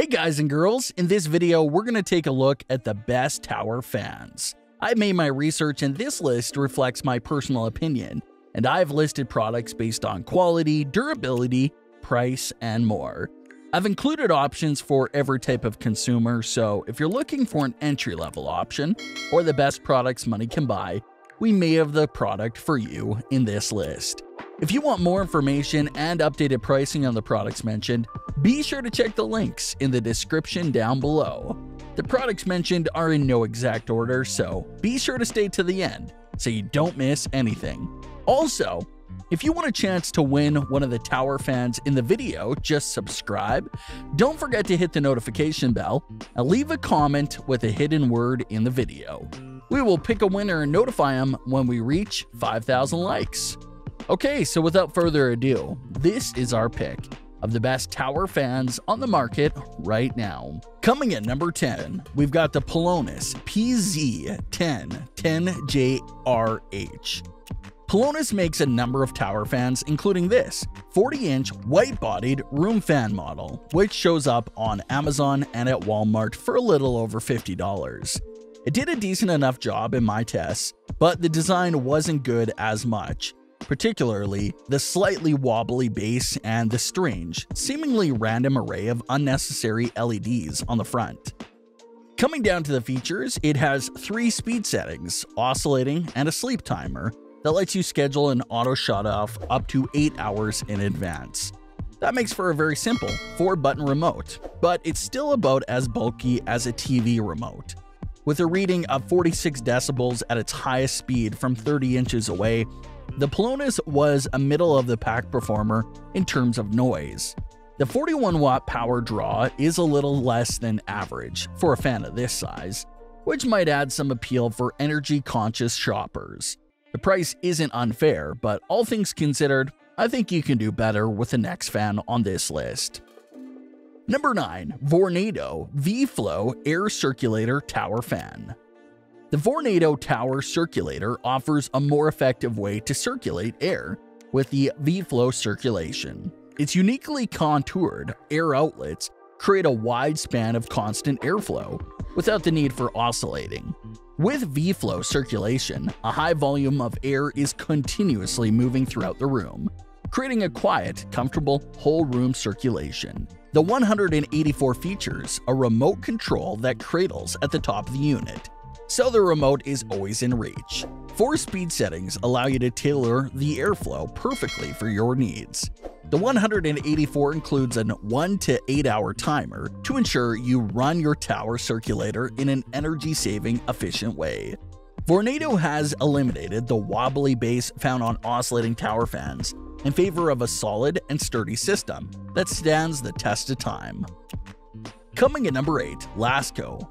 Hey guys and girls, in this video we're going to take a look at the best tower fans. I made my research and this list reflects my personal opinion, and I've listed products based on quality, durability, price, and more. I've included options for every type of consumer, so if you're looking for an entry-level option or the best products money can buy, we may have the product for you in this list. If you want more information and updated pricing on the products mentioned, be sure to check the links in the description down below. The products mentioned are in no exact order, so be sure to stay to the end so you don't miss anything. Also, if you want a chance to win one of the tower fans in the video, just subscribe. Don't forget to hit the notification bell and leave a comment with a hidden word in the video. We will pick a winner and notify them when we reach 5,000 likes. Okay, so without further ado, this is our pick of the best tower fans on the market right now. Coming at number 10, we've got the Pelonis PZ1010JRH. Pelonis makes a number of tower fans, including this 40-inch white-bodied room fan model, which shows up on Amazon and at Walmart for a little over $50. It did a decent enough job in my tests, but the design wasn't good as much, particularly the slightly wobbly base and the strange, seemingly random array of unnecessary LEDs on the front. Coming down to the features, it has 3 speed settings, oscillating, and a sleep timer that lets you schedule an auto shut-off up to 8 hours in advance. That makes for a very simple 4-button remote, but it's still about as bulky as a TV remote. With a reading of 46 decibels at its highest speed from 30 inches away, the Pelonis was a middle-of-the-pack performer in terms of noise. The 41-watt power draw is a little less than average for a fan of this size, which might add some appeal for energy-conscious shoppers. The price isn't unfair, but all things considered, I think you can do better with the next fan on this list. Number 9. Vornado V-Flow Air Circulator Tower Fan. The Vornado Tower Circulator offers a more effective way to circulate air with the V-Flow circulation. Its uniquely contoured air outlets create a wide span of constant airflow without the need for oscillating. With V-Flow circulation, a high volume of air is continuously moving throughout the room, creating a quiet, comfortable whole-room circulation. The 184 features a remote control that cradles at the top of the unit, so the remote is always in reach. 4 speed settings allow you to tailor the airflow perfectly for your needs. The 184 includes an 1 to 8 hour timer to ensure you run your tower circulator in an energy-saving, efficient way. Vornado has eliminated the wobbly base found on oscillating tower fans in favor of a solid and sturdy system that stands the test of time. Coming at number 8, Lasko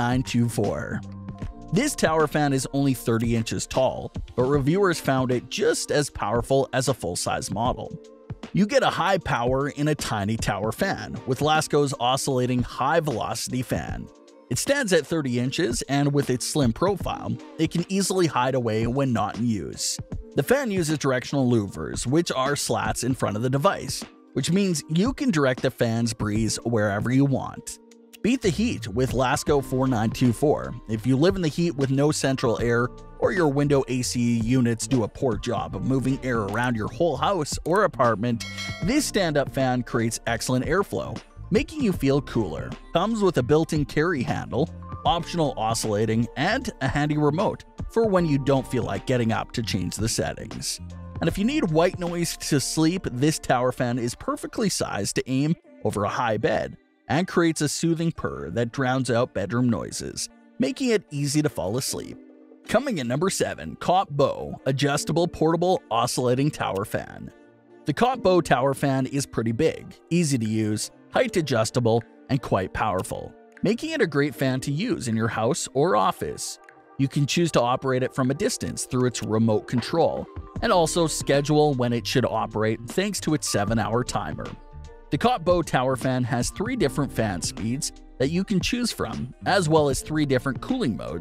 4924. This tower fan is only 30 inches tall, but reviewers found it just as powerful as a full-size model. You get a high power in a tiny tower fan with Lasko's oscillating high-velocity fan. It stands at 30 inches, and with its slim profile, it can easily hide away when not in use. The fan uses directional louvers, which are slats in front of the device, which means you can direct the fan's breeze wherever you want. Beat the heat with Lasko 4924. If you live in the heat with no central air, or your window AC units do a poor job of moving air around your whole house or apartment, this stand-up fan creates excellent airflow, making you feel cooler. Comes with a built-in carry handle, optional oscillating, and a handy remote for when you don't feel like getting up to change the settings. And if you need white noise to sleep, this tower fan is perfectly sized to aim over a high bed and creates a soothing purr that drowns out bedroom noises, making it easy to fall asleep. Coming in number 7, Kotbo Adjustable Portable Oscillating Tower Fan. The Kotbo Tower Fan is pretty big, easy to use, height adjustable, and quite powerful, making it a great fan to use in your house or office. You can choose to operate it from a distance through its remote control, and also schedule when it should operate thanks to its 7-hour timer. The Kotbo Tower Fan has 3 different fan speeds that you can choose from, as well as 3 different cooling modes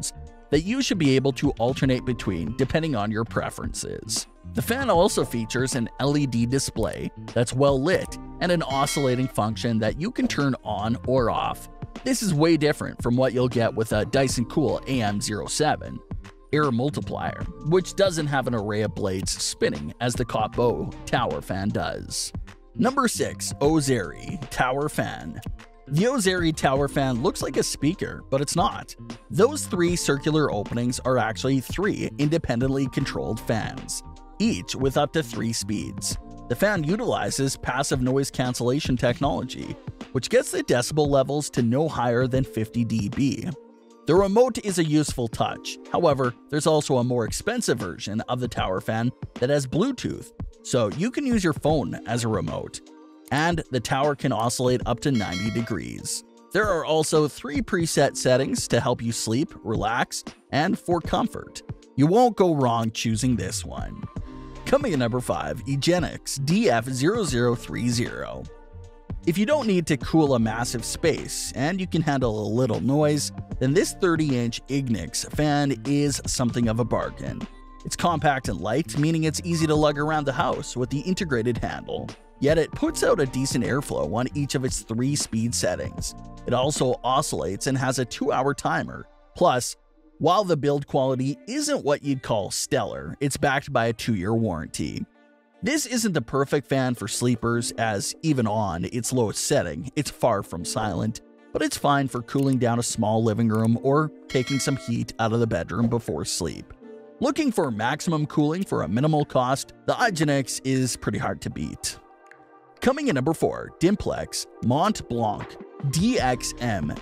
that you should be able to alternate between depending on your preferences. The fan also features an LED display that's well lit and an oscillating function that you can turn on or off. This is way different from what you'll get with a Dyson Cool AM07 Air Multiplier, which doesn't have an array of blades spinning as the Kotbo Tower Fan does. Number 6. Ozeri Tower Fan. The Ozeri Tower Fan looks like a speaker, but it's not. Those 3 circular openings are actually 3 independently controlled fans, each with up to 3 speeds. The fan utilizes passive noise cancellation technology, which gets the decibel levels to no higher than 50 dB. The remote is a useful touch. However, there's also a more expensive version of the Tower Fan that has Bluetooth, so you can use your phone as a remote. And the tower can oscillate up to 90 degrees. There are also 3 preset settings to help you sleep, relax, and for comfort. You won't go wrong choosing this one. Coming in number 5, Egenix DF0030. If you don't need to cool a massive space and you can handle a little noise, then this 30-inch Egenix fan is something of a bargain. It's compact and light, meaning it's easy to lug around the house with the integrated handle. Yet it puts out a decent airflow on each of its 3 speed settings. It also oscillates and has a 2-hour timer. Plus, while the build quality isn't what you'd call stellar, it's backed by a 2-year warranty. This isn't the perfect fan for sleepers, as even on its lowest setting, it's far from silent, but it's fine for cooling down a small living room or taking some heat out of the bedroom before sleep. Looking for maximum cooling for a minimal cost, the Egenix is pretty hard to beat. Coming in number 4, Dimplex Mont Blanc DXM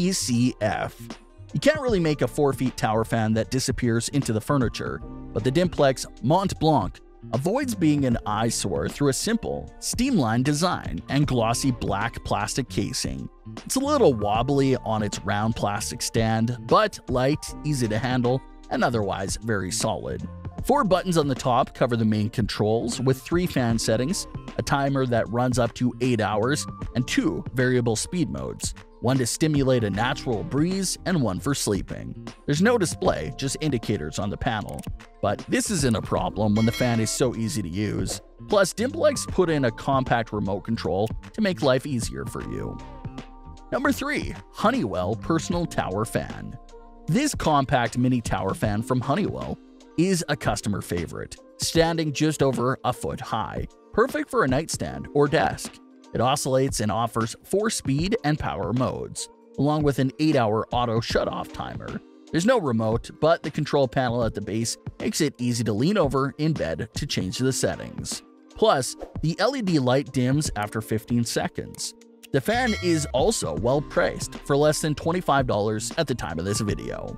BCF. You can't really make a 4-foot tower fan that disappears into the furniture, but the Dimplex Mont Blanc avoids being an eyesore through a simple, streamlined design and glossy black plastic casing. It's a little wobbly on its round plastic stand, but light, easy to handle, and otherwise very solid. 4 buttons on the top cover the main controls, with 3 fan settings, a timer that runs up to 8 hours, and 2 variable speed modes, one to stimulate a natural breeze and one for sleeping. There's no display, just indicators on the panel. But this isn't a problem when the fan is so easy to use. Plus, Dimplex put in a compact remote control to make life easier for you. Number 3. Honeywell Personal Tower Fan. This compact mini tower fan from Honeywell is a customer favorite, standing just over a foot high, perfect for a nightstand or desk. It oscillates and offers 4 speed and power modes, along with an 8-hour auto shut-off timer. There's no remote, but the control panel at the base makes it easy to lean over in bed to change the settings. Plus, the LED light dims after 15 seconds. The fan is also well priced for less than $25 at the time of this video.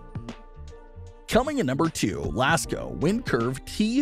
Coming in number 2, Lasko Windcurve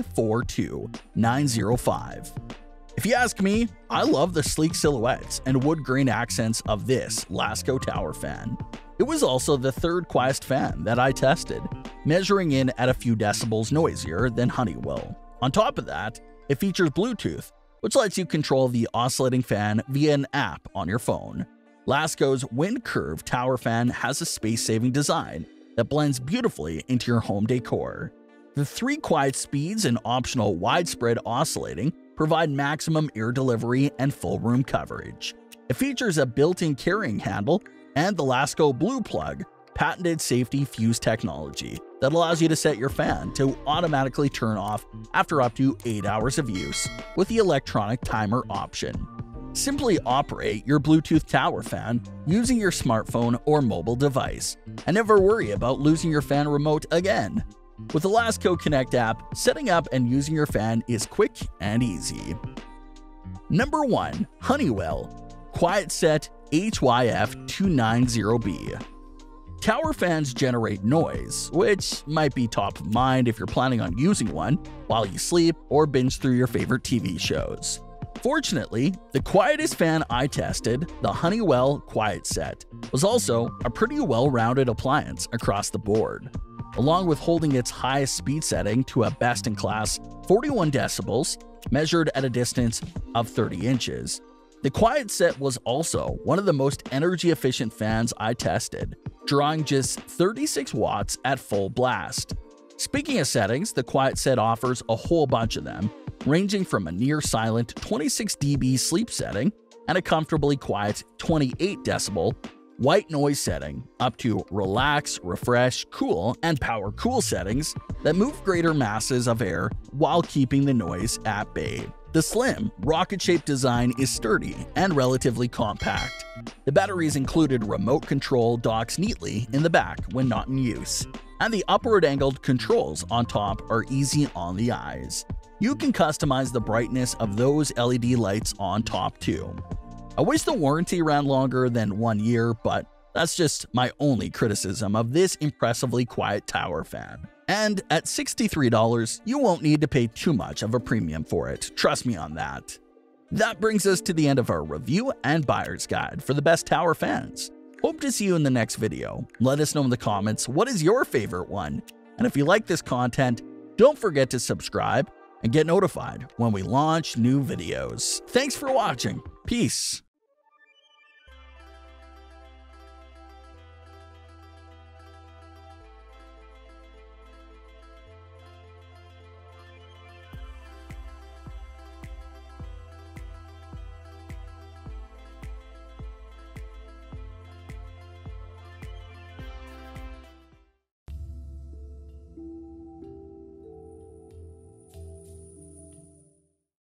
T42905. If you ask me, I love the sleek silhouettes and wood grain accents of this Lasko tower fan. It was also the 3rd quietest fan that I tested, measuring in at a few decibels noisier than Honeywell. On top of that, it features Bluetooth, which lets you control the oscillating fan via an app on your phone. Lasko's Windcurve tower fan has a space-saving design that blends beautifully into your home decor. The 3 quiet speeds and optional widespread oscillating provide maximum air delivery and full room coverage. It features a built-in carrying handle and the Lasko Blue Plug, patented safety fuse technology that allows you to set your fan to automatically turn off after up to 8 hours of use with the electronic timer option. Simply operate your Bluetooth tower fan using your smartphone or mobile device, and never worry about losing your fan remote again. With the Lasko Connect app, setting up and using your fan is quick and easy. Number 1. Honeywell QuietSet HYF290B. Tower fans generate noise, which might be top of mind if you're planning on using one while you sleep or binge through your favorite TV shows. Fortunately, the quietest fan I tested, the Honeywell QuietSet, was also a pretty well-rounded appliance across the board. Along with holding its highest speed setting to a best-in-class 41 decibels, measured at a distance of 30 inches, The QuietSet was also one of the most energy-efficient fans I tested, drawing just 36 watts at full blast. Speaking of settings, the QuietSet offers a whole bunch of them, ranging from a near-silent 26 dB sleep setting and a comfortably quiet 28 decibel white noise setting, up to relax, refresh, cool, and power cool settings that move greater masses of air while keeping the noise at bay. The slim, rocket-shaped design is sturdy and relatively compact. The batteries included remote control docks neatly in the back when not in use, and the upward-angled controls on top are easy on the eyes. You can customize the brightness of those LED lights on top too. I wish the warranty ran longer than 1 year, but that's just my only criticism of this impressively quiet tower fan. And at $63, you won't need to pay too much of a premium for it, trust me on that. That brings us to the end of our review and buyer's guide for the best tower fans. Hope to see you in the next video. Let us know in the comments what is your favorite one. And if you like this content, don't forget to subscribe and get notified when we launch new videos. Thanks for watching. Peace.